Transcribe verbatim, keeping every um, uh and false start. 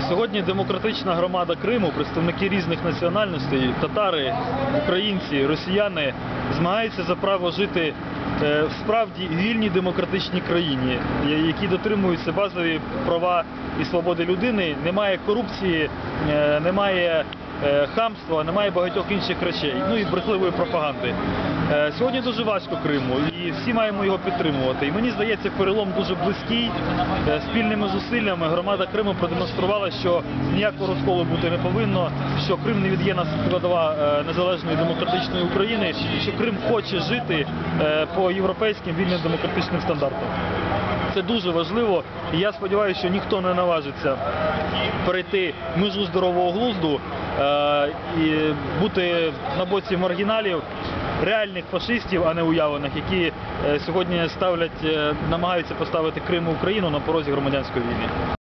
Сьогодні демократична громада Криму, представники різних національностей, татари, українці, росіяни, змагаються за право жити в справді вільній демократичній країні, які дотримуються базові права і свободи людини, немає корупції, немає хамства, немає багатьох інших речей, ну і брехливої пропаганди. Сьогодні дуже важко Криму, і всі маємо його підтримувати. І мені здається, перелом дуже близький. Спільними зусиллями громада Криму продемонструвала, що ніякого розколу бути не повинно, що Крим невід'ємна складова незалежної демократичної України, що Крим хоче жити по європейським вільним демократичним стандартам. Це дуже важливо, і я сподіваюся, що ніхто не наважиться перейти межу здорового глузду і бути на боці маргіналів, реальних фашистів, а не уявлених, які сьогодні ставлять, намагаються поставити Крим і Україну на порозі громадянської війни.